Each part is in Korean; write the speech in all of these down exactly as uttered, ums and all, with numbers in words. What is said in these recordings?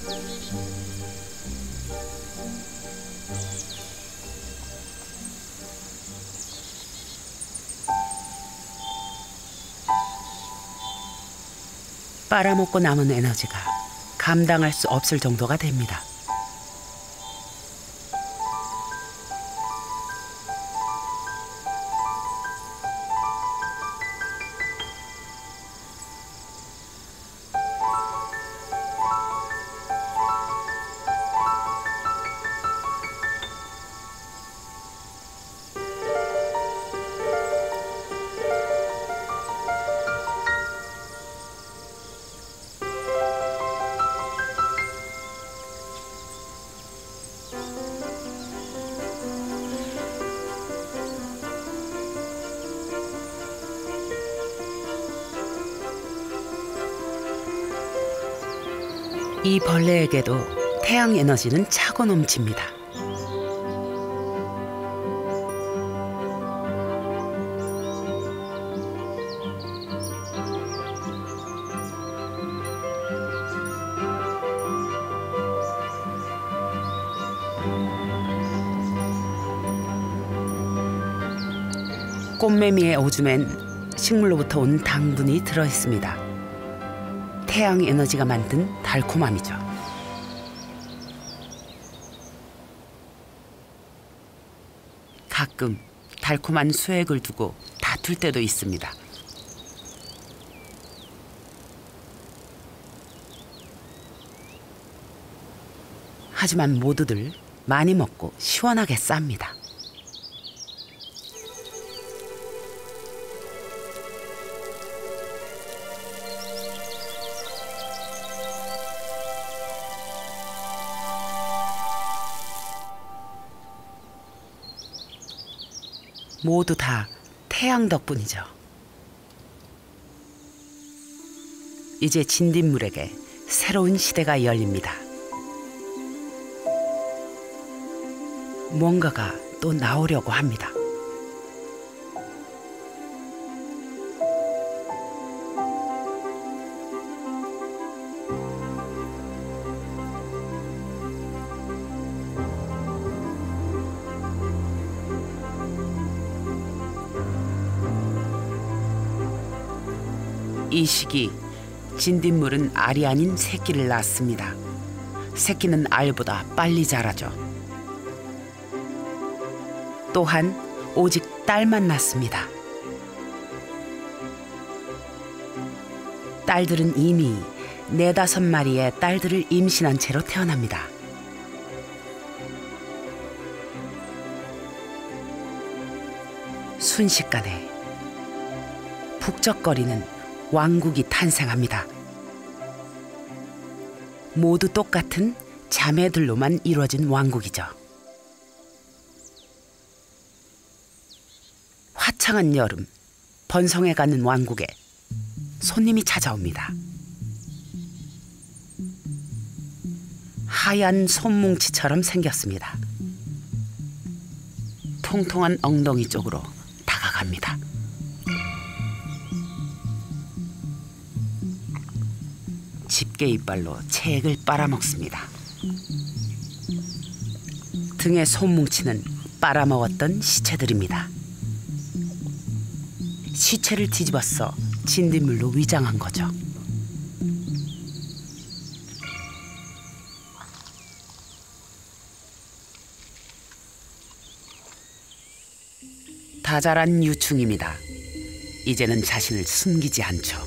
빨아먹고 남은 에너지가 감당할 수 없을 정도가 됩니다. 이 벌레에게도 태양 에너지는 차고 넘칩니다. 꽃매미의 오줌엔 식물로부터 온 당분이 들어있습니다. 태양 에너지가 만든 달콤함이죠. 가끔 달콤한 수액을 두고 다툴 때도 있습니다. 하지만 모두들 많이 먹고 시원하게 쌉니다. 모두 다 태양 덕분이죠. 이제 진딧물에게 새로운 시대가 열립니다. 뭔가가 또 나오려고 합니다. 이 시기 진딧물은 알이 아닌 새끼를 낳습니다. 새끼는 알보다 빨리 자라죠. 또한 오직 딸만 낳습니다. 딸들은 이미 네다섯 마리의 딸들을 임신한 채로 태어납니다. 순식간에 북적거리는 왕국이 탄생합니다. 모두 똑같은 자매들로만 이루어진 왕국이죠. 화창한 여름, 번성해가는 왕국에 손님이 찾아옵니다. 하얀 솜뭉치처럼 생겼습니다. 통통한 엉덩이 쪽으로 다가갑니다. 집게 이빨로 체액을 빨아먹습니다. 등에 솜뭉치는 빨아먹었던 시체들입니다. 시체를 뒤집어서 진딧물로 위장한 거죠. 다 자란 유충입니다. 이제는 자신을 숨기지 않죠.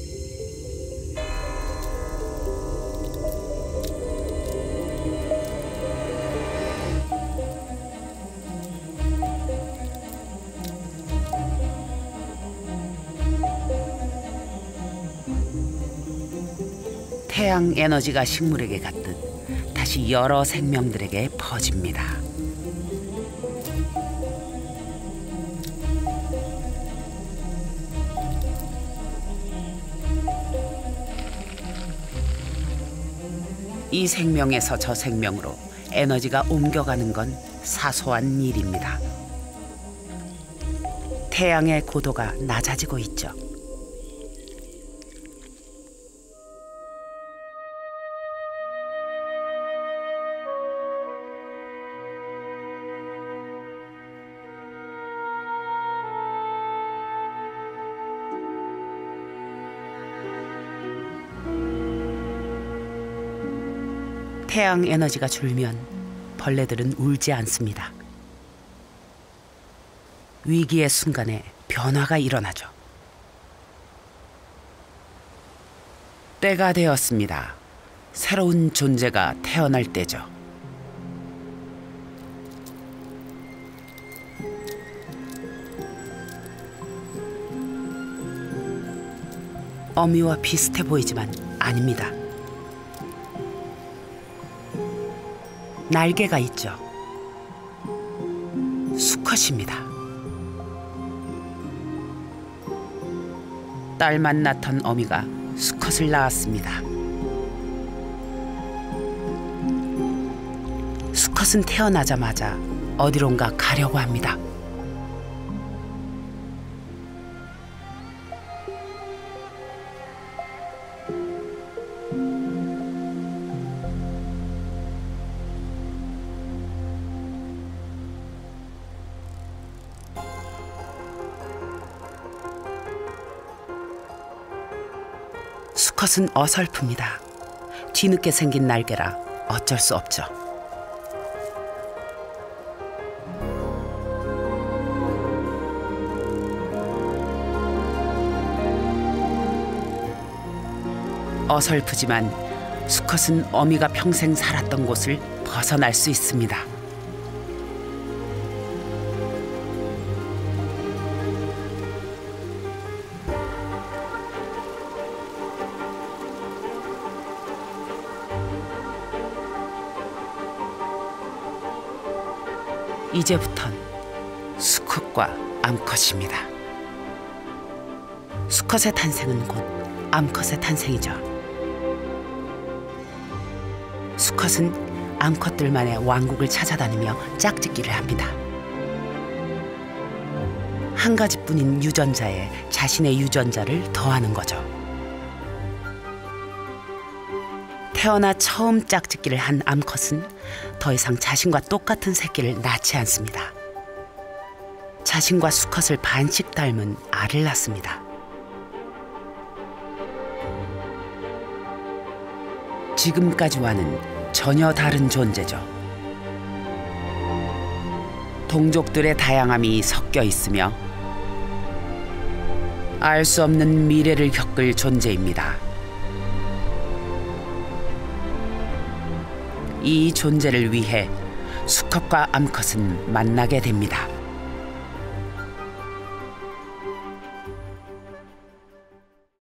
태양 에너지가 식물에게 갔듯 다시 여러 생명들에게 퍼집니다. 이 생명에서 저 생명으로 에너지가 옮겨가는 건 사소한 일입니다. 태양의 고도가 낮아지고 있죠. 태양 에너지가 줄면 벌레들은 울지 않습니다. 위기의 순간에 변화가 일어나죠. 때가 되었습니다. 새로운 존재가 태어날 때죠. 어미와 비슷해 보이지만 아닙니다. 날개가 있죠. 수컷입니다. 딸만 낳던 어미가 수컷을 낳았습니다. 수컷은 태어나자마자 어디론가 가려고 합니다. 수컷은 어설픕니다. 뒤늦게 생긴 날개라 어쩔 수 없죠. 어설프지만 수컷은 어미가 평생 살았던 곳을 벗어날 수 있습니다. 이제부턴 수컷과 암컷입니다. 수컷의 탄생은 곧 암컷의 탄생이죠. 수컷은 암컷들만의 왕국을 찾아다니며 짝짓기를 합니다. 한 가지뿐인 유전자에 자신의 유전자를 더하는 거죠. 태어나 처음 짝짓기를 한 암컷은 더 이상 자신과 똑같은 새끼를 낳지 않습니다. 자신과 수컷을 반씩 닮은 알을 낳습니다. 지금까지와는 전혀 다른 존재죠. 동족들의 다양함이 섞여 있으며 알 수 없는 미래를 겪을 존재입니다. 이 존재를 위해 수컷과 암컷은 만나게 됩니다.